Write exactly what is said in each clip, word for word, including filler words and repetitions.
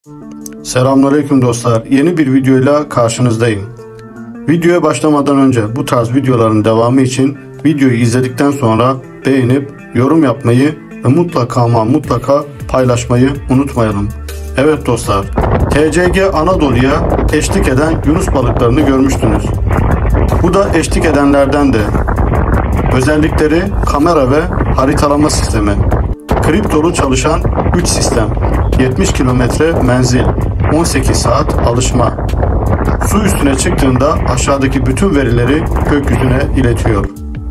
Selamünaleyküm dostlar. Yeni bir videoyla karşınızdayım. Videoya başlamadan önce bu tarz videoların devamı için videoyu izledikten sonra beğenip yorum yapmayı ve mutlaka ama mutlaka paylaşmayı unutmayalım. Evet dostlar, T C G Anadolu'ya eşlik eden Yunus balıklarını görmüştünüz. Bu da eşlik edenlerden de. Özellikleri kamera ve haritalama sistemi. Kriptolu çalışan üç sistem. yetmiş kilometre menzil, on sekiz saat alışma. Su üstüne çıktığında aşağıdaki bütün verileri gökyüzüne iletiyor.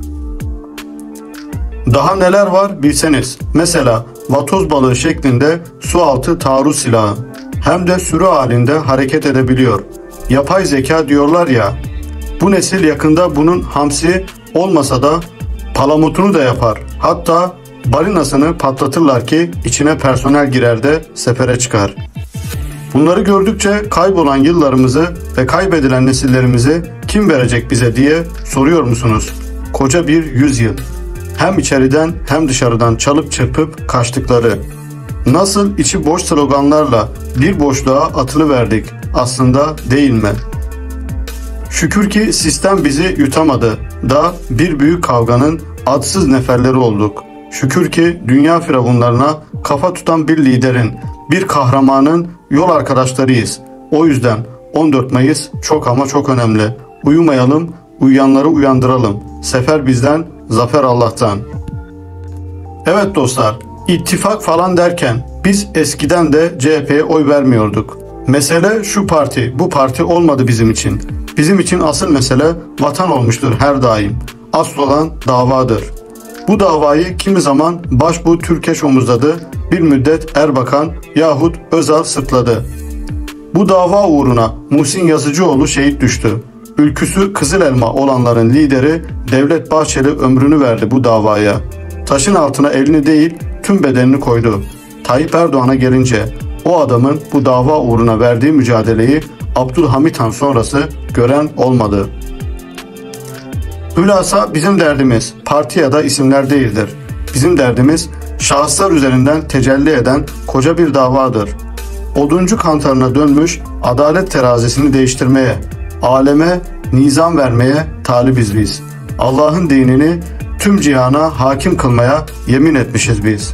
Daha neler var bilseniz. Mesela vatoz balığı şeklinde su altı taarruz silahı. Hem de sürü halinde hareket edebiliyor. Yapay zeka diyorlar ya. Bu nesil yakında bunun hamsi olmasa da palamutunu da yapar. Hatta balinasını patlatırlar ki içine personel girer de sefere çıkar. Bunları gördükçe kaybolan yıllarımızı ve kaybedilen nesillerimizi kim verecek bize diye soruyor musunuz? Koca bir yüzyıl. Hem içeriden hem dışarıdan çalıp çırpıp kaçtıkları. Nasıl içi boş sloganlarla bir boşluğa atılıverdik aslında değil mi? Şükür ki sistem bizi yutamadı da bir büyük kavganın adsız neferleri olduk. Şükür ki dünya firavunlarına kafa tutan bir liderin, bir kahramanın yol arkadaşlarıyız. O yüzden on dört Mayıs çok ama çok önemli. Uyumayalım, uyuyanları uyandıralım. Sefer bizden, zafer Allah'tan. Evet dostlar, ittifak falan derken biz eskiden de C H P'ye oy vermiyorduk. Mesele şu parti, bu parti olmadı bizim için. Bizim için asıl mesele vatan olmuştur her daim. Asıl olan davadır. Bu davayı kimi zaman başbuğ Türkeş omuzladı, bir müddet Erbakan yahut Özal sırtladı. Bu dava uğruna Muhsin Yazıcıoğlu şehit düştü. Ülküsü kızıl elma olanların lideri Devlet Bahçeli ömrünü verdi bu davaya. Taşın altına elini değil tüm bedenini koydu. Tayyip Erdoğan'a gelince o adamın bu dava uğruna verdiği mücadeleyi Abdülhamit Han sonrası gören olmadı. Hülasa bizim derdimiz parti ya da isimler değildir. Bizim derdimiz şahıslar üzerinden tecelli eden koca bir davadır. Oduncu kantarına dönmüş adalet terazisini değiştirmeye, aleme nizam vermeye talibiz biz. Allah'ın dinini tüm cihana hakim kılmaya yemin etmişiz biz.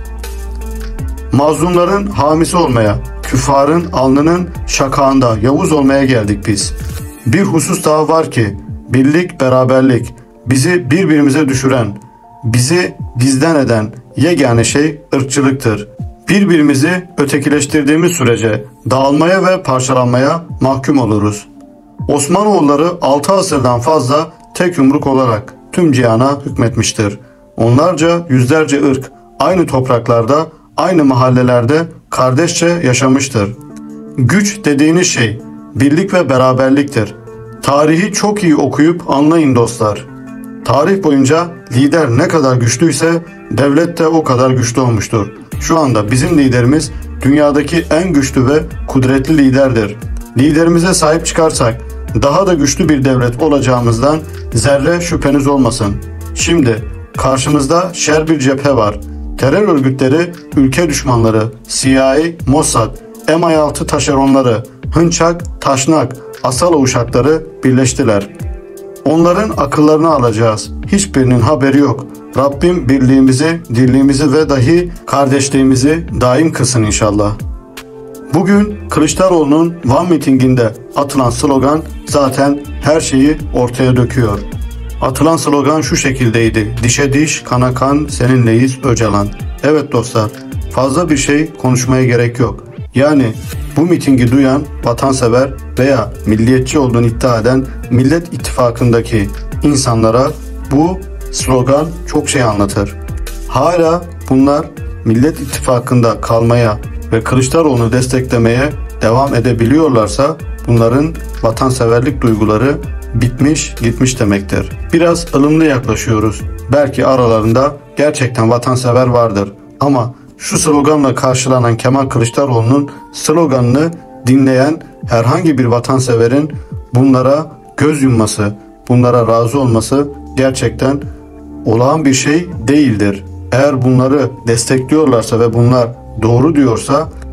Mazlumların hamisi olmaya, küffarın alnının şakağında Yavuz olmaya geldik biz. Bir husus daha var ki birlik beraberlik, bizi birbirimize düşüren, bizi bizden eden yegane şey ırkçılıktır. Birbirimizi ötekileştirdiğimiz sürece dağılmaya ve parçalanmaya mahkum oluruz. Osmanoğulları altı asırdan fazla tek yumruk olarak tüm cihana hükmetmiştir. Onlarca yüzlerce ırk aynı topraklarda, aynı mahallelerde kardeşçe yaşamıştır. Güç dediğiniz şey birlik ve beraberliktir. Tarihi çok iyi okuyup anlayın dostlar. Tarih boyunca lider ne kadar güçlüyse devlet de o kadar güçlü olmuştur. Şu anda bizim liderimiz dünyadaki en güçlü ve kudretli liderdir. Liderimize sahip çıkarsak daha da güçlü bir devlet olacağımızdan zerre şüpheniz olmasın. Şimdi karşımızda şer bir cephe var. Terör örgütleri, ülke düşmanları, C I A, Mossad, M I altı taşeronları, Hınçak, Taşnak, Asala uşakları birleştiler. Onların akıllarını alacağız. Hiçbirinin haberi yok. Rabbim birliğimizi, dirliğimizi ve dahi kardeşliğimizi daim kılsın inşallah. Bugün Kılıçdaroğlu'nun Van mitinginde atılan slogan zaten her şeyi ortaya döküyor. Atılan slogan şu şekildeydi. Dişe diş, kana kan, seninleyiz Öcalan. Evet dostlar, fazla bir şey konuşmaya gerek yok. Yani bu mitingi duyan vatansever veya milliyetçi olduğunu iddia eden Millet İttifakı'ndaki insanlara bu slogan çok şey anlatır. Hala bunlar Millet İttifakı'nda kalmaya ve Kılıçdaroğlu'nu desteklemeye devam edebiliyorlarsa bunların vatanseverlik duyguları bitmiş gitmiş demektir. Biraz ılımlı yaklaşıyoruz. Belki aralarında gerçekten vatansever vardır ama şu sloganla karşılanan Kemal Kılıçdaroğlu'nun sloganını dinleyen herhangi bir vatanseverin bunlara göz yumması, bunlara razı olması gerçekten olağan bir şey değildir. Eğer bunları destekliyorlarsa ve bunlar doğru diyorsa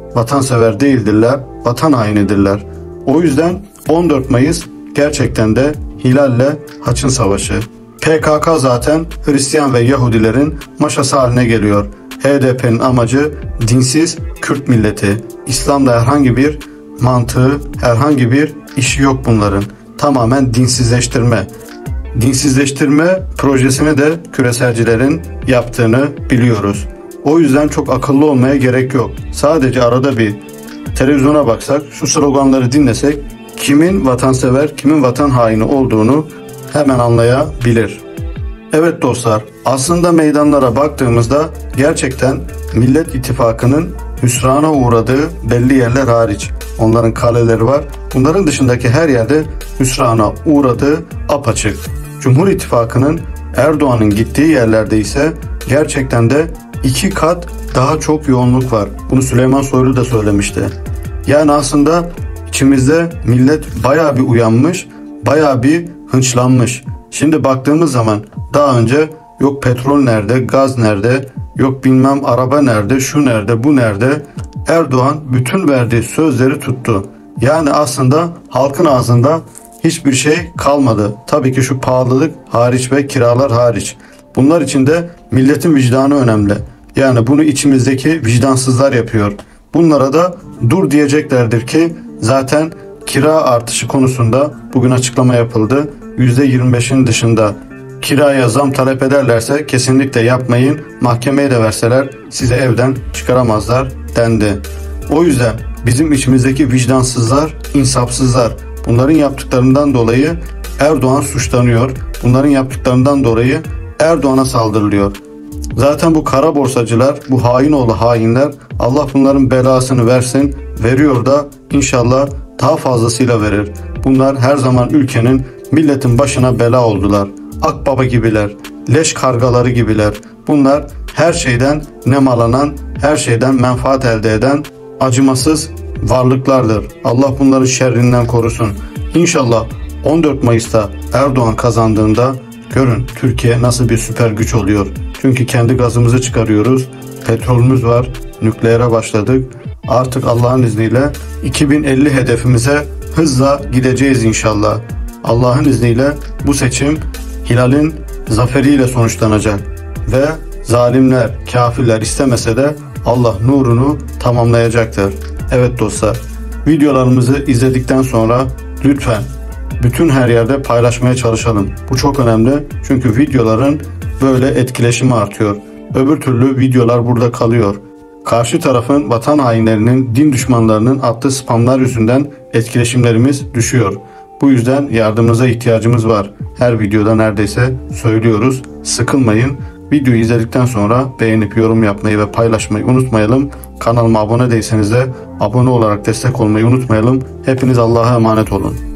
vatansever değildirler, vatan hainidirler. O yüzden on dört Mayıs gerçekten de hilalle haçın savaşı. P K K zaten Hristiyan ve Yahudilerin maşası haline geliyor. H D P'nin amacı dinsiz Kürt milleti. İslam'da herhangi bir mantığı, herhangi bir işi yok bunların. Tamamen dinsizleştirme. Dinsizleştirme projesini de küreselcilerin yaptığını biliyoruz. O yüzden çok akıllı olmaya gerek yok. Sadece arada bir televizyona baksak, şu sloganları dinlesek kimin vatansever, kimin vatan haini olduğunu hemen anlayabilir. Evet dostlar, aslında meydanlara baktığımızda gerçekten Millet İttifakı'nın hüsrana uğradığı belli yerler hariç, onların kaleleri var. Bunların dışındaki her yerde hüsrana uğradığı apaçık. Cumhur İttifakı'nın Erdoğan'ın gittiği yerlerde ise gerçekten de iki kat daha çok yoğunluk var. Bunu Süleyman Soylu da söylemişti. Yani aslında içimizde millet bayağı bir uyanmış, bayağı bir hınçlanmış. Şimdi baktığımız zaman daha önce yok petrol nerede, gaz nerede, yok bilmem araba nerede, şu nerede, bu nerede. Erdoğan bütün verdiği sözleri tuttu. Yani aslında halkın ağzında hiçbir şey kalmadı. Tabii ki şu pahalılık hariç ve kiralar hariç. Bunlar için de milletin vicdanı önemli. Yani bunu içimizdeki vicdansızlar yapıyor. Bunlara da dur diyeceklerdir ki zaten kira artışı konusunda bugün açıklama yapıldı. yüzde yirmi beşin dışında kiraya zam talep ederlerse kesinlikle yapmayın. Mahkemeye de verseler sizi evden çıkaramazlar dendi. O yüzden bizim içimizdeki vicdansızlar, insafsızlar. Bunların yaptıklarından dolayı Erdoğan suçlanıyor. Bunların yaptıklarından dolayı Erdoğan'a saldırılıyor. Zaten bu kara borsacılar, bu hain oğlu hainler, Allah bunların belasını versin, veriyor da inşallah daha fazlasıyla verir. Bunlar her zaman ülkenin, milletin başına bela oldular. Akbaba gibiler, leş kargaları gibiler. Bunlar her şeyden nemalanan, her şeyden menfaat elde eden acımasız varlıklardır. Allah bunları şerrinden korusun. İnşallah on dört Mayıs'ta Erdoğan kazandığında görün Türkiye nasıl bir süper güç oluyor. Çünkü kendi gazımızı çıkarıyoruz. Petrolümüz var. Nükleere başladık. Artık Allah'ın izniyle iki bin elli hedefimize hızla gideceğiz inşallah. Allah'ın izniyle bu seçim hilalin zaferiyle sonuçlanacak. Ve zalimler, kafirler istemese de Allah nurunu tamamlayacaktır. Evet dostlar, videolarımızı izledikten sonra lütfen bütün her yerde paylaşmaya çalışalım. Bu çok önemli çünkü videoların böyle etkileşimi artıyor. Öbür türlü videolar burada kalıyor. Karşı tarafın vatan hainlerinin, din düşmanlarının attığı spamlar yüzünden etkileşimlerimiz düşüyor. Bu yüzden yardımınıza ihtiyacımız var. Her videoda neredeyse söylüyoruz. Sıkılmayın. Videoyu izledikten sonra beğenip yorum yapmayı ve paylaşmayı unutmayalım. Kanalıma abone değilseniz de abone olarak destek olmayı unutmayalım. Hepiniz Allah'a emanet olun.